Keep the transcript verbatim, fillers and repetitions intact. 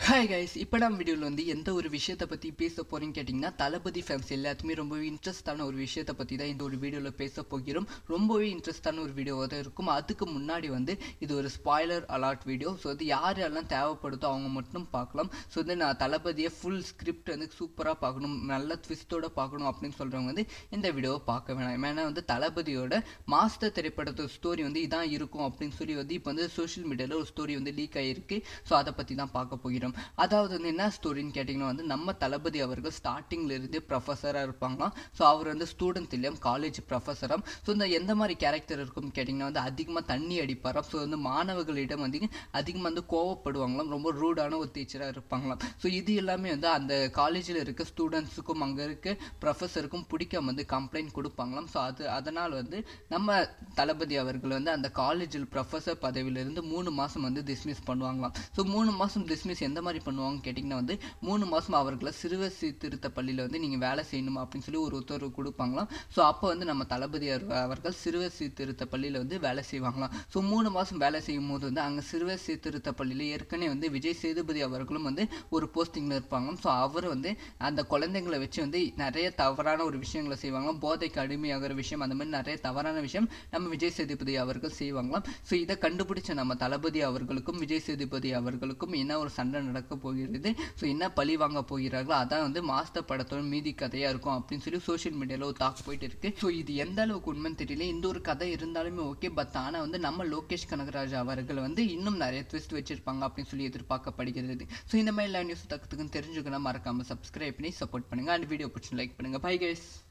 Hi guys, இப்போ நம்ம வீடியோவில் வந்து எந்த ஒரு விஷயத்தை பற்றி பேச போகிறீங்கன்னு கேட்டிங்கன்னா, தளபதி ஃபேன்ஸ் எல்லாத்துமே ரொம்பவே இன்ட்ரெஸ்டான ஒரு விஷயத்தை பற்றி தான் இந்த ஒரு வீடியோவில் பேச போகிறோம். ரொம்பவே இன்ட்ரெஸ்டான ஒரு வீடியோவாக தான் இருக்கும். அதுக்கு முன்னாடி வந்து இது ஒரு ஸ்பாய்லர் அலாட் வீடியோ. ஸோ வந்து யார் யாரெல்லாம் தேவைப்படுதோ அவங்க மட்டும் பார்க்கலாம். ஸோ வந்து நான் தளபதியை ஃபுல் ஸ்கிரிப்ட் வந்து சூப்பராக பார்க்கணும், நல்ல ட்விஸ்ட்டோட பார்க்கணும் அப்படின்னு சொல்கிறவங்க வந்து இந்த வீடியோவை பார்க்க வேணாம். ஏன்னா வந்து தளபதியோட மாஸ்டர் திரைப்படத்தோட ஸ்டோரி வந்து இதான் இருக்கும் அப்படின்னு சொல்லி வந்து இப்போ வந்து சோஷியல் மீடியாவில் ஒரு ஸ்டோரி வந்து லீக் ஆகிருக்கு. ஸோ அதை பற்றி தான் பார்க்க போகிறோம். அதாவது வந்து என்ன ஸ்டோரின்னு கேட்டிங்கன்னா வந்து நம்ம தளபதி அவர்கள் ஸ்டார்டிங்ல இருந்து ப்ரொஃபஸராக இருப்பாங்களாம். ஸோ அவர் வந்து ஸ்டூடெண்ட் இல்லையாம், காலேஜ் ப்ரொஃபஸராம். ஸோ இந்த எந்த மாதிரி கேரக்டர் இருக்கும்னு கேட்டிங்கன்னா வந்து அதிகமாக தண்ணி அடிப்பாராம். ஸோ வந்து மாணவர்களிடம் வந்து அதிகமாக வந்து கோவப்படுவாங்களாம், ரொம்ப ரூடான ஒரு டீச்சராக இருப்பாங்களாம். ஸோ இது எல்லாமே வந்து அந்த காலேஜில் இருக்க ஸ்டூடெண்ட்ஸுக்கும் அங்கே இருக்க ப்ரொஃபஸருக்கும் பிடிக்காம வந்து கம்ப்ளைண்ட் கொடுப்பாங்களாம். ஸோ அது அதனால் வந்து நம்ம தளபதி அவர்கள் வந்து அந்த காலேஜில் ப்ரொஃபஸர் பதவியிலிருந்து மூணு மாதம் வந்து டிஸ்மிஸ் பண்ணுவாங்களாம். ஸோ மூணு மாதம் டிஸ்மிஸ் எந்த மாதிரி பண்ணுவாங்கன்னு கேட்டிங்கன்னா வந்து மூணு மாதம் அவர்களை சிறுவர் சீர்திருத்த பள்ளியில் வந்து நீங்கள் வேலை செய்யணும் அப்படின்னு சொல்லி ஒரு உத்தரவு கொடுப்பாங்களாம். ஸோ அப்போ வந்து நம்ம தளபதி அவர்கள் சிறுவர் சீர்திருத்த பள்ளியில் வந்து வேலை செய்வாங்களாம். ஸோ மூணு மாதம் வேலை செய்யும் போது வந்து அங்கே சிறுவர் சீர்திருத்த பள்ளியில் ஏற்கனவே வந்து விஜய் சேதுபதி அவர்களும் வந்து ஒரு போஸ்டிங்கில் இருப்பாங்களாம். ஸோ அவர் வந்து அந்த குழந்தைங்களை வச்சு வந்து நிறைய தவறான ஒரு விஷயங்களை செய்வாங்களாம், போதைக்கு அடிமையாகிற விஷயம், அந்த மாதிரி நிறைய தவறான விஷயம் நம்ம விஜய் சேதுபதி அவர்கள் செய்வாங்களாம். ஸோ இதை கண்டுபிடிச்ச நம்ம தளபதி அவர்களுக்கும் விஜய் சேதுபதி அவர்களுக்கும் என்ன ஒரு சண்டை நடக்க போகிறது, ஸோ என்ன பழி வாங்க போகிறார்களோ அதான் வந்து மாஸ்டர் படத்தோட மீதி கதையாக இருக்கும் அப்படின்னு சொல்லி சோஷியல் மீடியாவில் ஒரு டாக் போயிட்டு இருக்கு. ஸோ இது எந்த அளவுக்கு உண்மைன்னு தெரியல. இந்த ஒரு கதை இருந்தாலுமே ஓகே, பட் ஆனால் வந்து நம்ம லோகேஷ் கனகராஜ் அவர்கள் வந்து இன்னும் நிறைய ட்விஸ்ட் வச்சிருப்பாங்க அப்படின்னு சொல்லி எதிர்பார்க்கப்படுகிறது. ஸோ இந்த மாதிரி எல்லா நியூஸ் தக்கத்துக்குன்னு தெரிஞ்சுக்கணும், மறக்காம சப்ஸ்கிரைப் பண்ணி சப்போர்ட் பண்ணுங்க. அண்ட் வீடியோ பிடிச்சி லைக் பண்ணுங்க. Bye guys.